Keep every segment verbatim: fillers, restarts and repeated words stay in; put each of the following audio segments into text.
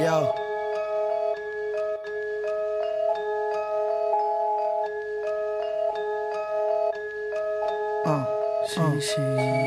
yo. Oh, sí, oh. sí.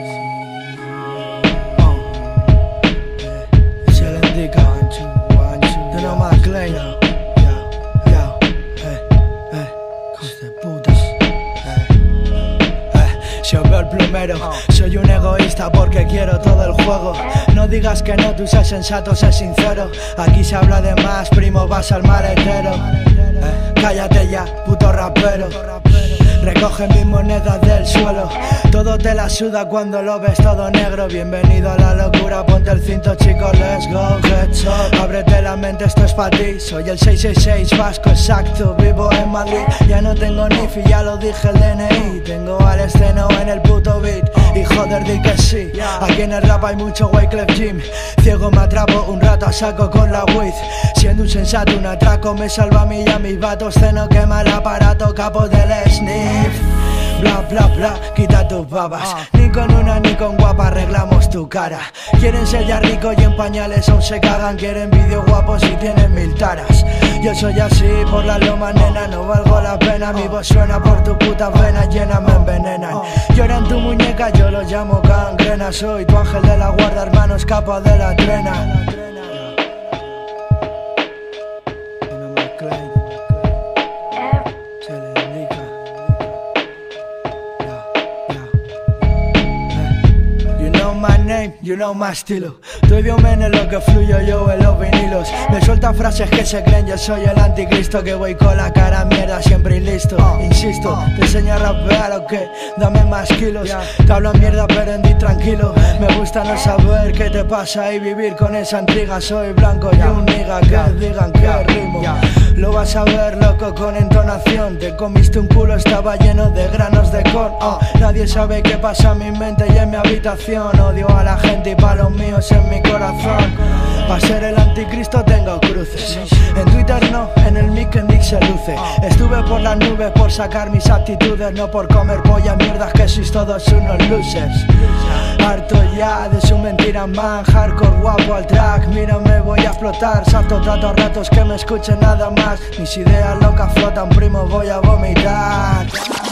Oh. Yeah. Se le indica, one, two, one, two. De no más Clay, yo, yo, yo. Eh, eh, hijos de putas. Eh, eh. Yo veo el plumero, oh. Soy un egoísta porque quiero todo el juego. No digas que no, tú seas sensato, sé sincero. Aquí se habla de más, primo, vas al maletero. Eh, cállate ya, puto rapero. Recoge mis monedas del suelo. Todo te la suda cuando lo ves todo negro. Bienvenido a la locura, ponte el cinto, chicos, let's go, get shot. Ábrete la mente, esto es para ti. Soy el seis seis seis vasco exacto, vivo en Madrid. Ya no tengo N I F y ya lo dije el D N I. Tengo al esceno en el puto beat. Y joder, di que sí. Aquí en el rap hay mucho Wyclef Jim. Ciego me atrapo, un rato a saco con la weed. Siendo un sensato, un atraco me salva a mí y a mis vatos. Ceno quema el aparato, capo del sniff. Bla bla bla, quita tus babas. Ni con una ni con guapa arreglamos tu cara. Quieren ser ya ricos y en pañales aún se cagan. Quieren vídeos guapos y tienen mil taras. Yo soy así por la loma, nena, no valgo la pena. Mi voz suena por tu puta vena, llena me envenenan. Lloran tu muñeca, yo lo llamo gangrena. Soy tu ángel de la guarda, hermano, escapa de la trena. You know my estilo. Tú men en lo que fluyo yo en los vinilos. Me sueltan frases que se creen, yo soy el anticristo. Que voy con la cara mierda siempre y listo. Insisto, te enseño a rapear o qué, dame más kilos. Te hablo mierda pero en di tranquilo. Me gusta no saber qué te pasa y vivir con esa intriga. Soy blanco y un niga, que digan que rimo. Lo vas a ver loco con entonación. Te comiste un culo, estaba lleno de granos de corn. Oh, nadie sabe qué pasa en mi mente y en mi habitación. Odio a la gente y pa' los míos en mi corazón. Pa' ser el anticristo tengo cruces. En Twitter no, en el mic en Nick se luce. Estuve por las nubes por sacar mis actitudes, no por comer polla mierdas que sois todos unos losers. Harto ya de su mentira man, hardcore guapo al track. Mírame, voy a explotar, salto tantos ratos que me escuchen nada más. Mis ideas locas flotan, primo, voy a vomitar.